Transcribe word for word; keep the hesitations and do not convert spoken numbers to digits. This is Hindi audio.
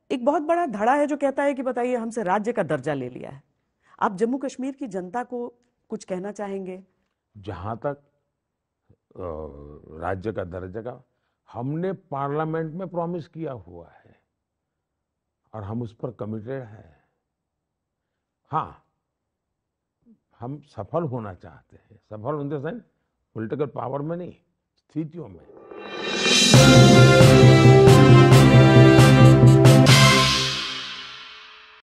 एक बहुत बड़ा धड़ा है जो कहता है कि बताइए हमसे राज्य का दर्जा ले लिया है। आप जम्मू कश्मीर की जनता को कुछ कहना चाहेंगे? जहाँ तक अ, राज्य का दर्जा का, हमने पार्लियामेंट में प्रॉमिस किया हुआ है और हम उस पर कमिटेड हैं। हाँ, हम सफल होना चाहते हैं, सफल in the sense political power में नहीं, स्थितियों में।